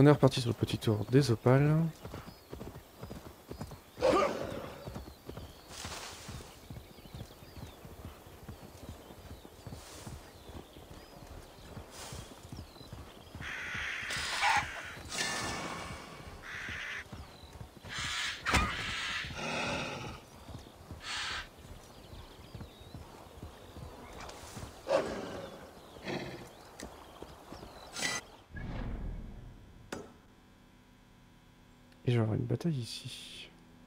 On est reparti sur le petit tour des opales. Et j'aurai une bataille ici.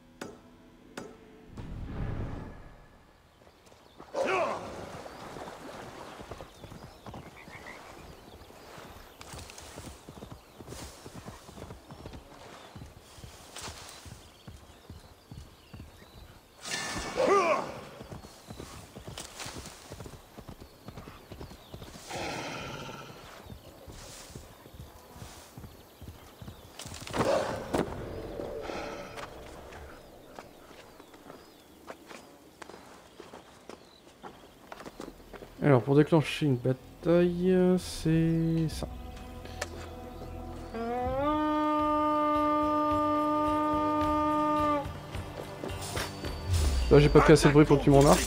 Alors pour déclencher une bataille, c'est ça. Là j'ai pas fait assez de bruit pour que tu m'en marches.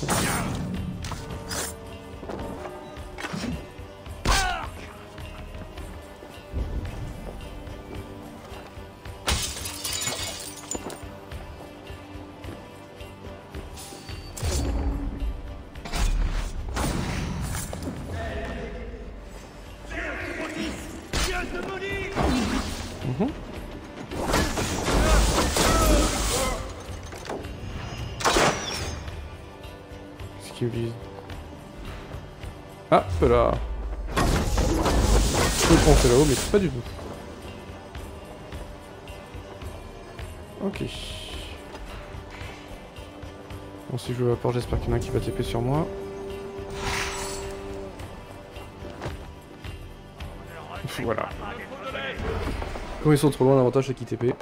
Qu'est-ce qu'il me vise? Ah, là. Je peux penser là-haut, mais pas du tout. Ok. Bon, si je joue à port, j'espère qu'il y en a un qui va TP sur moi. Voilà. Quand ils sont trop loin, l'avantage c'est qu'ils TP.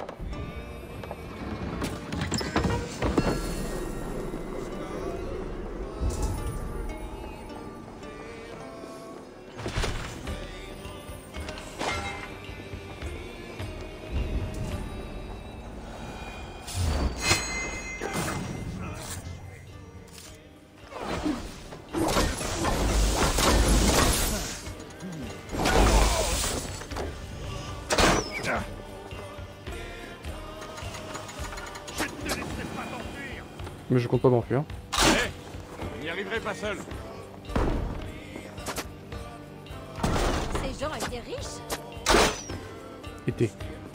Mais je compte pas m'enfuir. Hey, vous n'y arriverez pas seul. Ces gens étaient riches. Été.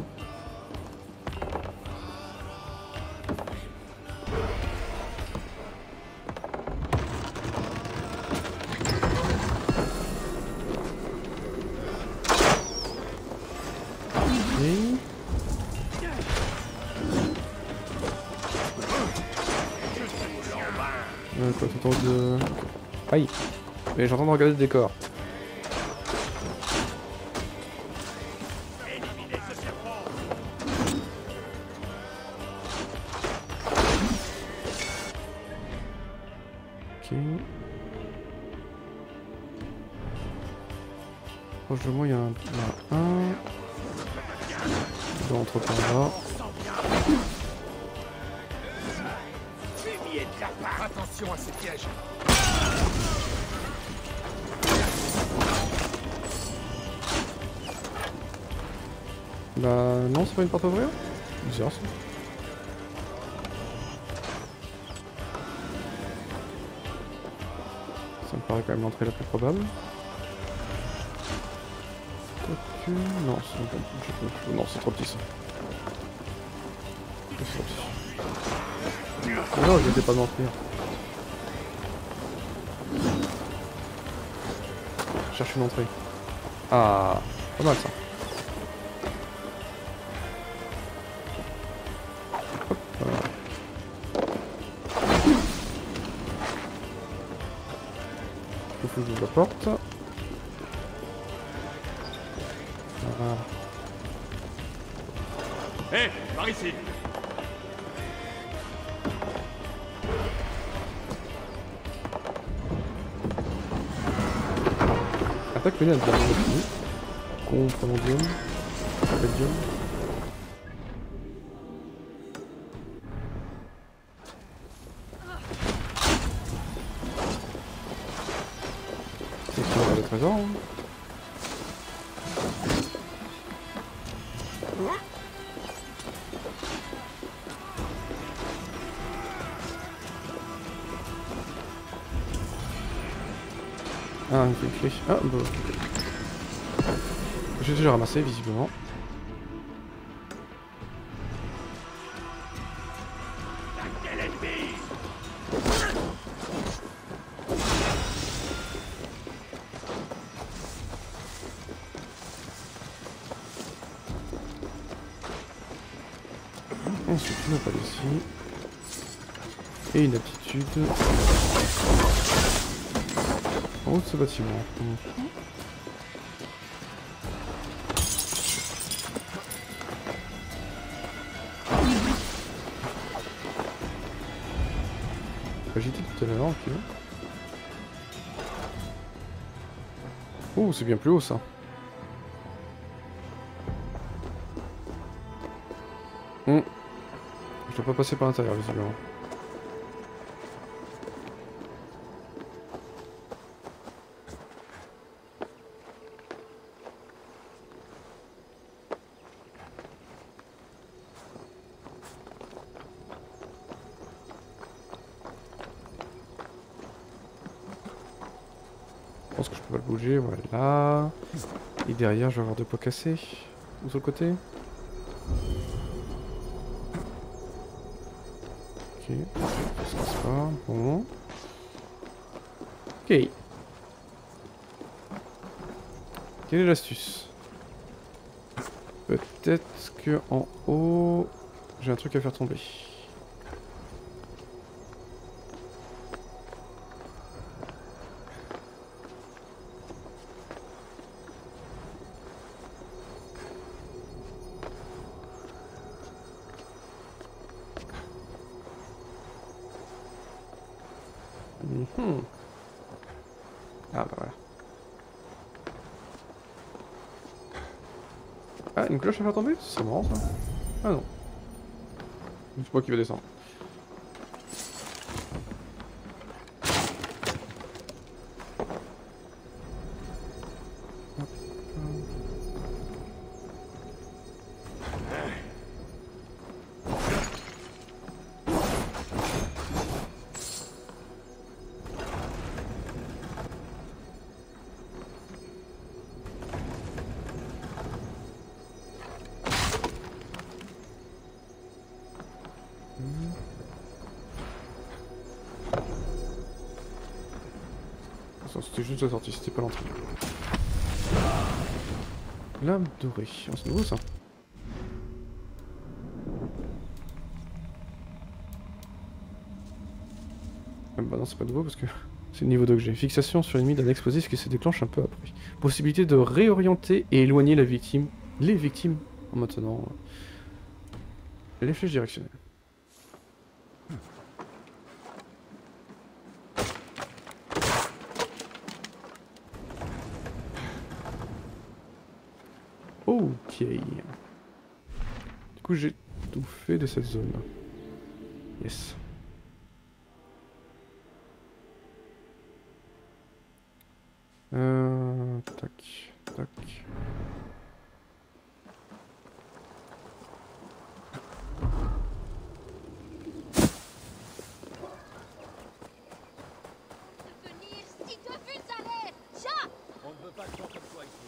Quoi, tout en haut de... Aïe. Mais j'entends de regarder le décor. Ok. Proche de moi, il y a un... Il doit entrer par là. Attention à ces pièges. Bah non, c'est pas une porte à ouvrir. Bizarre ça. Ça me paraît quand même l'entrée la plus probable. Non, c'est trop petit ça. C'est trop petit. Mais non, je n'étais pas m'enfuir. Je cherche une entrée. Ah, pas mal ça. Hop, voilà. Il faut que j'ouvre la porte. Voilà. Hé, par ici. Attaque pénale de la fini. Contre mon dieu. Belgium. C'est qui a le trésor hein. Ah, une clé. Ah, bah. J'ai déjà ramassé, visiblement. Ensuite, une opale ici. Et une aptitude. En haut de ce bâtiment. Agité tout à l'heure, ok. Oh, c'est bien plus haut ça. Je dois pas passer par l'intérieur, visiblement. Je pense que je peux pas le bouger, voilà. Et derrière, je vais avoir deux pots cassés. Ou sur le côté. Ok, ça se passe pas. Bon. Ok. Quelle est l'astuce? Peut-être que en haut, j'ai un truc à faire tomber. Ah bah voilà. Ah, une cloche à faire tomber? C'est marrant ça. Ah non. C'est moi qui vais descendre. C'était juste la sortie, c'était pas l'entrée. Lame dorée. Oh, c'est nouveau ça. Bah non, c'est pas nouveau parce que c'est le niveau 2 que j'ai. Fixation sur l'ennemi d'un explosif qui se déclenche un peu après. Possibilité de réorienter et éloigner la victime, les victimes en maintenant les flèches directionnelles. Ok. Du coup, j'ai tout fait de cette zone. Yes. Tac, tac. Venir si de but allez. Ja. On ne veut pas de gens comme toi ici.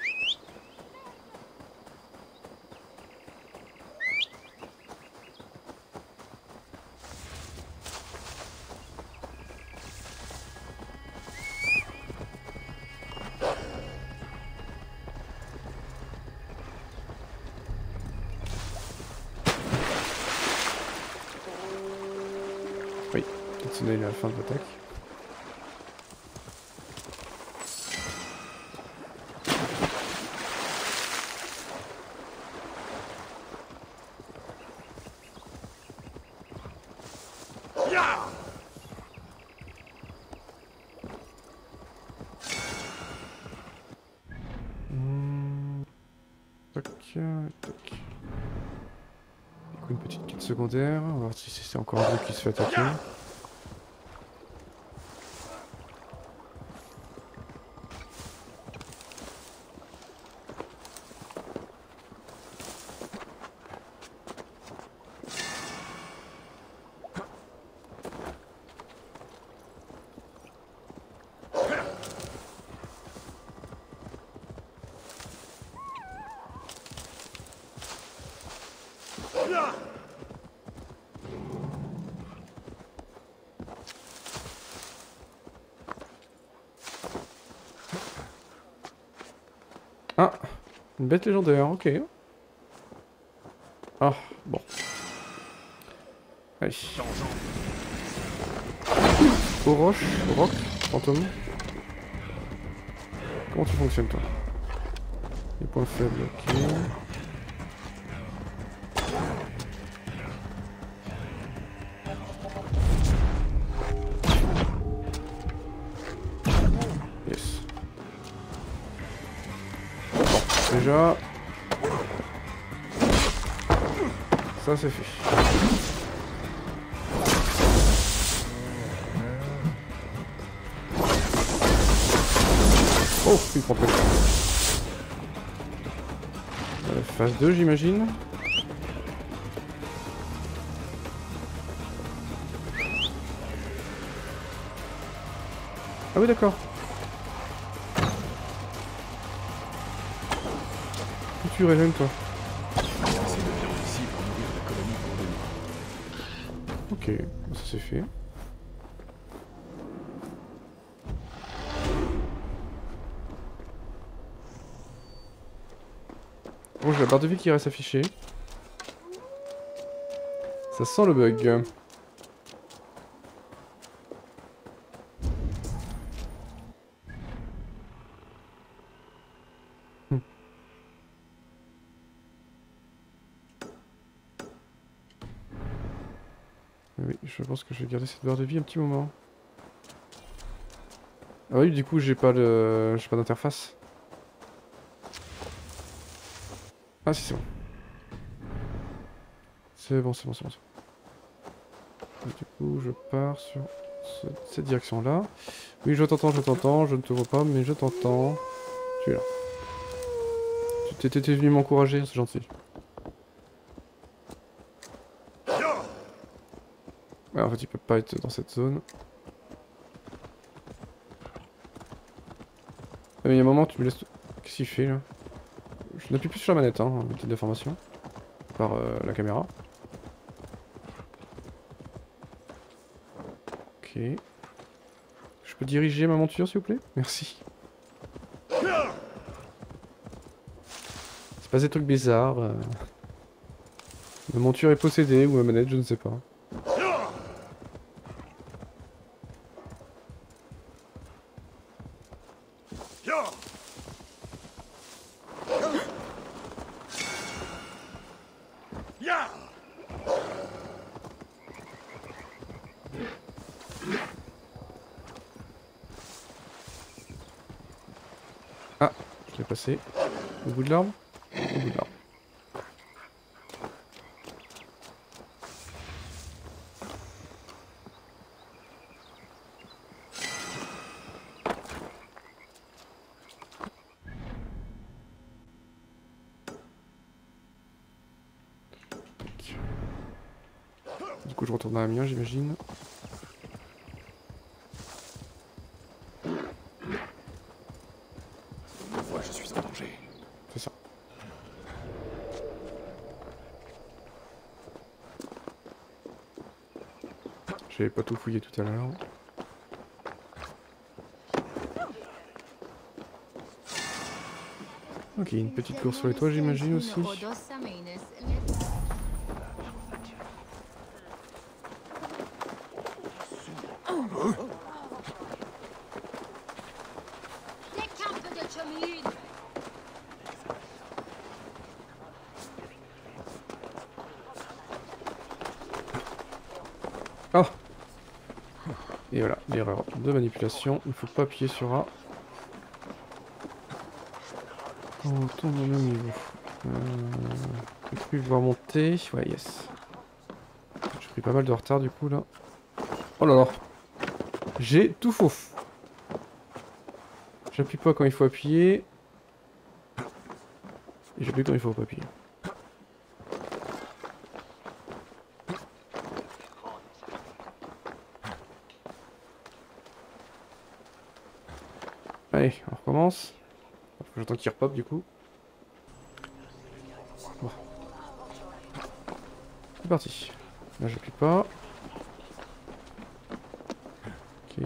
Oui, peut-être sonner la fin de l'attaque. Tac. tac. Du coup, une petite quête secondaire. On va voir si c'est encore un groupe qui se fait attaquer. Ah, une bête légendaire, ok. Ah, bon. Allez. Au roche, roc, fantôme. Comment tu fonctionnes toi? Les points faibles, ok. Yes. Déjà, ça c'est fait. Oh, il prend très cher. Phase 2 j'imagine. Ah oui d'accord. Tu rêves toi. Ok, ça c'est fait. Bon, j'ai la barre de vie qui reste affichée. Ça sent le bug. Oui, je pense que je vais garder cette barre de vie un petit moment. Ah oui, du coup, j'ai pas d'interface. Ah si, c'est bon. C'est bon, c'est bon, c'est bon. Et du coup, je pars sur cette direction-là. Oui, je t'entends, je ne te vois pas, mais je t'entends. Tu es là. Tu t'étais venu m'encourager, c'est gentil. Ouais, en fait, il peut pas être dans cette zone. Il y a un moment, tu me laisses... Qu'est-ce qu'il fait, là? Je n'appuie plus sur la manette, hein, outil d'information. Par la caméra. Ok. Je peux diriger ma monture, s'il vous plaît? Merci. C'est pas des trucs bizarres. Ma monture est possédée, ou ma manette, je ne sais pas. Ah, je l'ai passé. Au bout de l'arbre? Au bout de l'arbre. Du coup, je retourne dans la mienne, j'imagine. Je suis en danger. C'est ça. J'avais pas tout fouillé tout à l'heure. Ok, une petite course sur les toits, j'imagine aussi. Oh! Et voilà, l'erreur de manipulation. Il ne faut pas appuyer sur A. On tombe au même niveau. J'ai pu voir monter. Ouais, yes. J'ai pris pas mal de retard du coup là. Oh là là. J'ai tout faux. J'appuie pas quand il faut appuyer. Et j'appuie quand il faut pas appuyer. Allez, on recommence. J'attends qu'il repop du coup. Bon. C'est parti. Là j'appuie pas. Ok.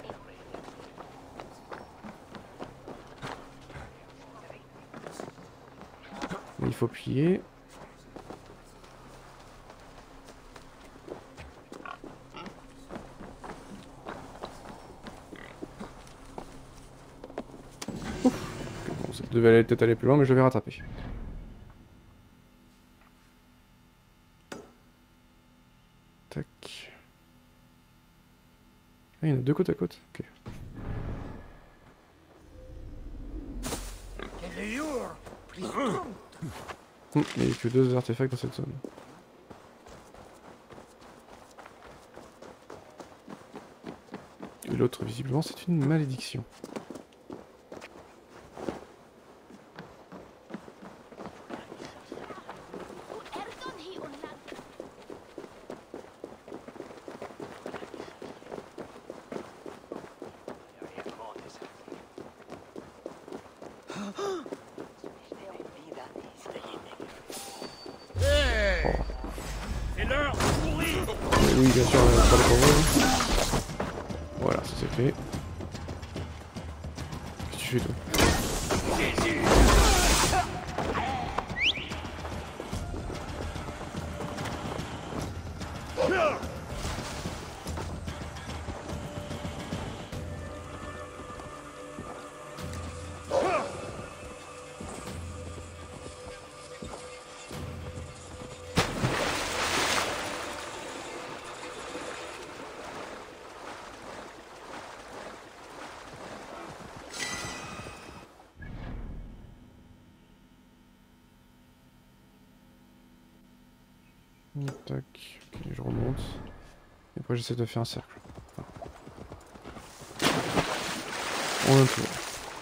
Là, il faut appuyer. Bon, ça devait peut-être aller plus loin, mais je vais rattraper. Tac. Ah, il y en a deux côte à côte. Ok. Il n'y a que deux artefacts dans cette zone. Et l'autre, visiblement, c'est une malédiction. Oui, bien sûr, pas le problème. Voilà, ça c'est fait. Qu'est-ce que tu fais toi? Tac, ok, je remonte. Et après j'essaie de faire un cercle. En un tour.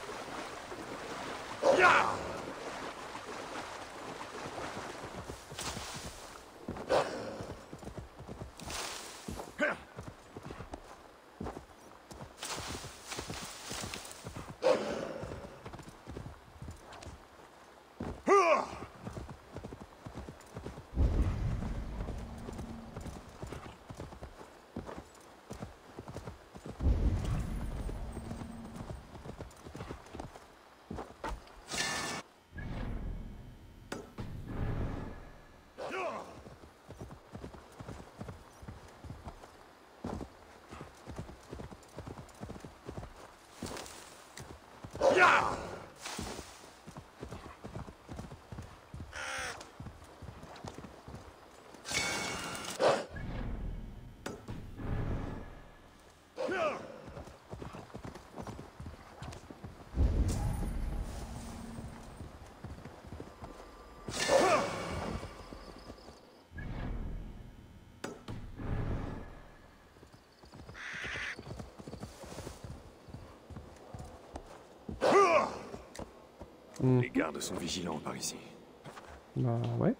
Les gardes sont vigilants par ici. Bah ouais.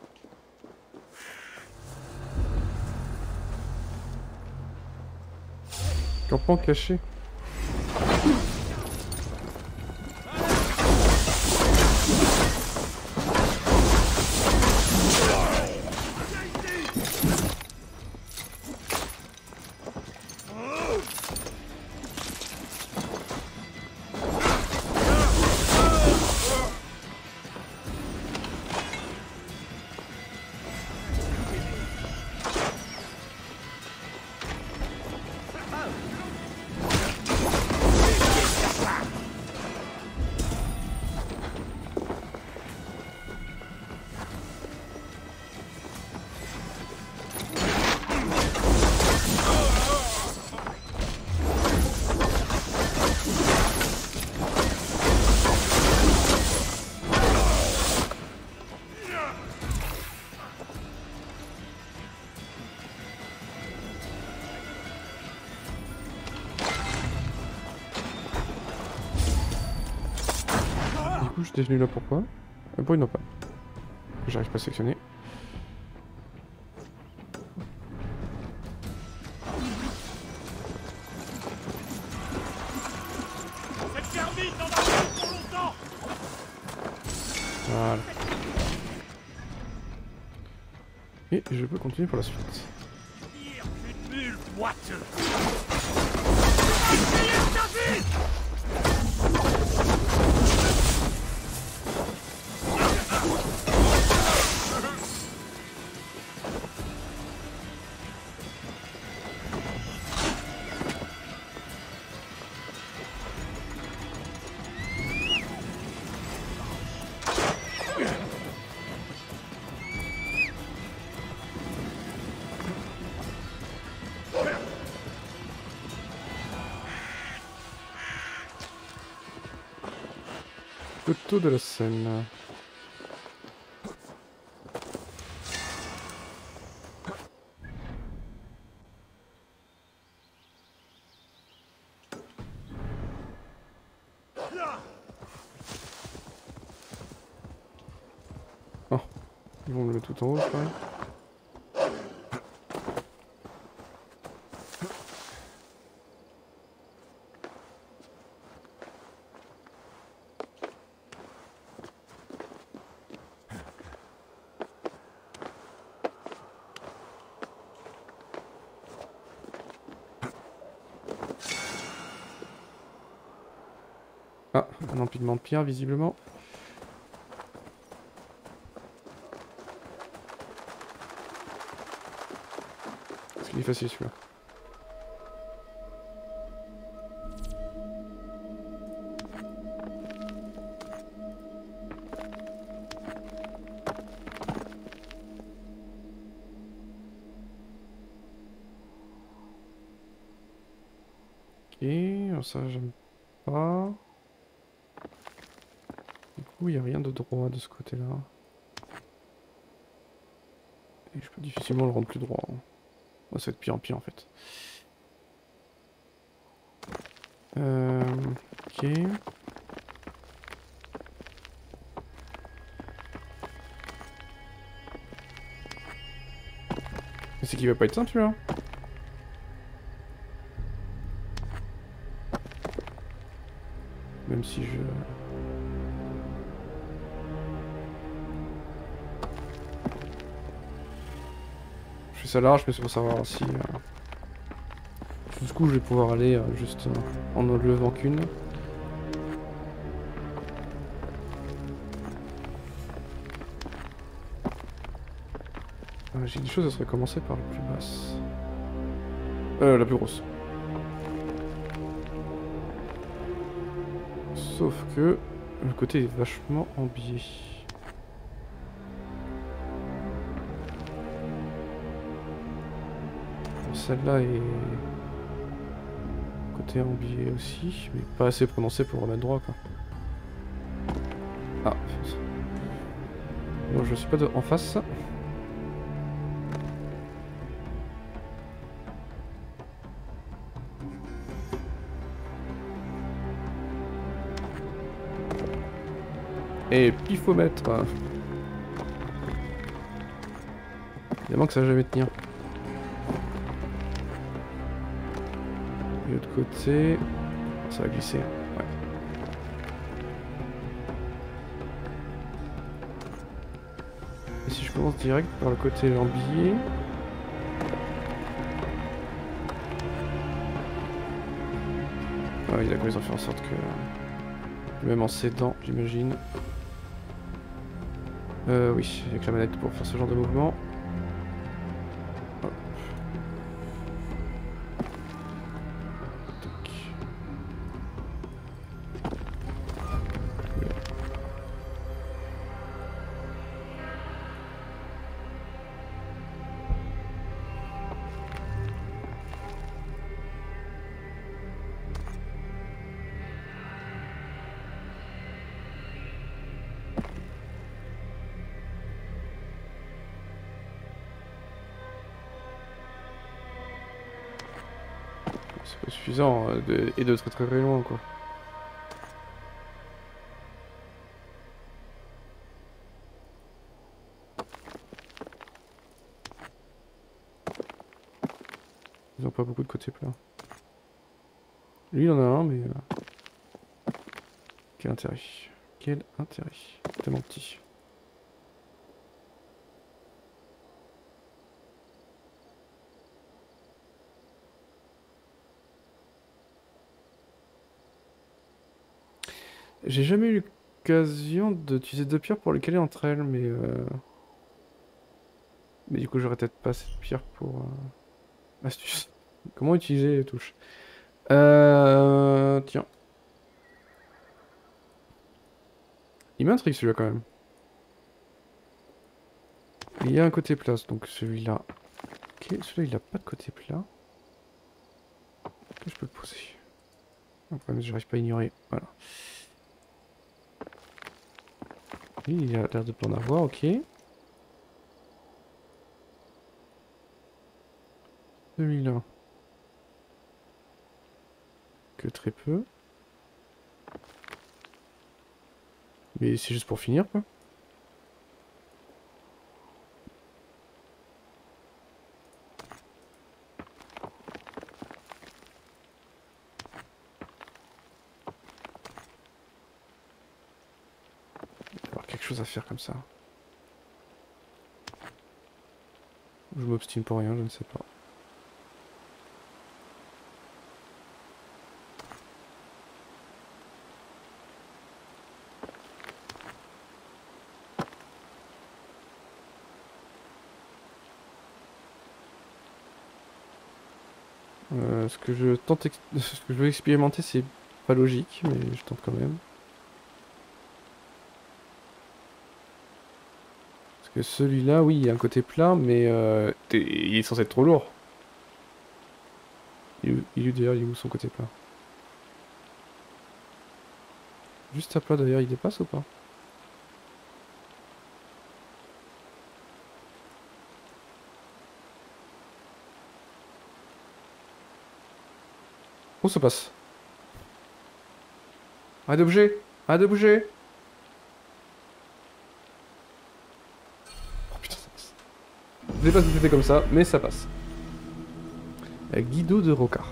Campement caché. coup, j'étais venu là pourquoi? Pour une pas. J'arrive pas à sélectionner. Cette termite n'en a pas pour longtemps. Voilà. Et je peux continuer pour la suite. Pire qu'une mule boiteuse. Couteau de la Seine. Oh, ils vont me le mettre tout en haut, je crois. Ah, un empilement de pierre, visiblement. Est-ce qu'il est facile celui-là? Ok, alors ça j'aime pas. Du coup, il n'y a rien de droit de ce côté-là. Et je peux difficilement le rendre plus droit. Ça va être pire en pire en fait. Ok. C'est qu'il va pas être simple celui-là. Même si je... Je fais ça large, mais c'est pour savoir si... jusqu'où je vais pouvoir aller, juste en ne levant qu'une. J'ai des choses, ça serait commencer par la plus basse. La plus grosse. Sauf que le côté est vachement embié. Celle-là est côté embié aussi, mais pas assez prononcé pour remettre droit quoi. Ah, non, je suis pas en face. Et pifomètre. Évidemment que ça va jamais tenir. Et de l'autre côté, ça va glisser. Ouais. Et si je commence direct par le côté lambier. Ah oui, d'accord, ils ont fait en sorte que... Même en s'aidant, j'imagine. Oui, avec la manette pour faire ce genre de mouvement. Hop. Tac. C'est pas suffisant et de très très loin quoi. pas beaucoup de côtés plats. Lui, il en a un, mais... Quel intérêt? Quel intérêt? Tellement petit. J'ai jamais eu l'occasion d'utiliser 2 pierres pour les caler entre elles, mais... Mais du coup, j'aurais peut-être pas cette pierre pour... Astuce. Comment utiliser les touches? Tiens. Il m'intrigue celui-là quand même. Il y a un côté plat, donc celui-là. Ok, celui-là il a pas de côté plat. Je peux le poser. Le problème, j'arrive pas à ignorer. Voilà. Lui, il a l'air de pas en avoir, ok. Celui-là. Que très peu. Mais c'est juste pour finir, quoi. Il va y avoir quelque chose à faire comme ça. Je m'obstine pour rien, je ne sais pas. Ce que je tente, ce que je veux expérimenter, c'est pas logique, mais je tente quand même. Parce que celui-là, oui, il y a un côté plat, mais il est censé être trop lourd. Il est d'ailleurs, il est où son côté plat? Juste à plat d'ailleurs, il dépasse ou pas? Oh, ça passe. Arrête de bouger! Arrête de bouger! Oh putain, ça passe. Je sais pas si c'était comme ça, mais ça passe. Guido de Rocard.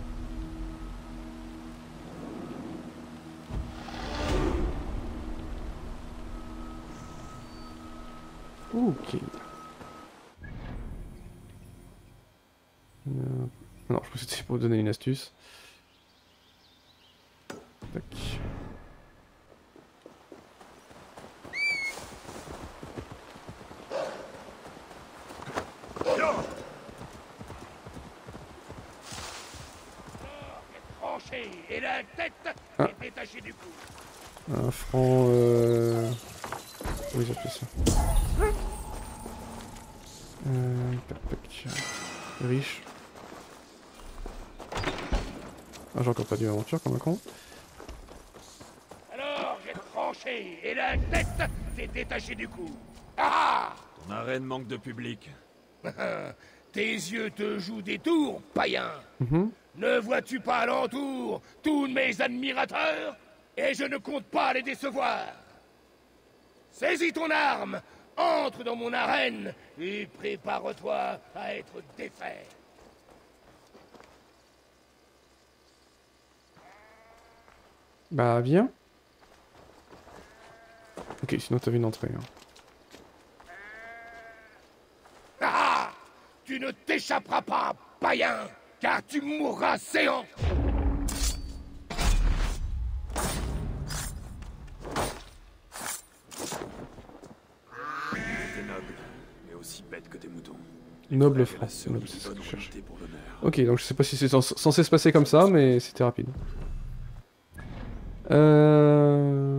Ok. Non, je pense que c'était pour vous donner une astuce. Tac. Tranché et la tête est détachée du cou. Un franc... Comment ils appellent ça? Tac, tac. Riche. Ah, j'ai encore pas dû aventure comme un con. Alors, j'ai tranché et la tête s'est détachée du cou. Ah! Ton arène manque de public. Tes yeux te jouent des tours, païen. Mhm. Ne vois-tu pas alentour tous mes admirateurs? Et je ne compte pas les décevoir. Saisis ton arme, entre dans mon arène et prépare-toi à être défait. Bah, viens. Ok, sinon t'avais une entrée. Hein. Ah! Tu ne t'échapperas pas, païen, car tu mourras séant. T'es noble, mais aussi bête que des moutons. Noble La franc. survie Noble, c'est ce que bonne je cherche. volonté pour l'honneur. Ok, donc je sais pas si c'est censé se passer comme ça, mais c'était rapide.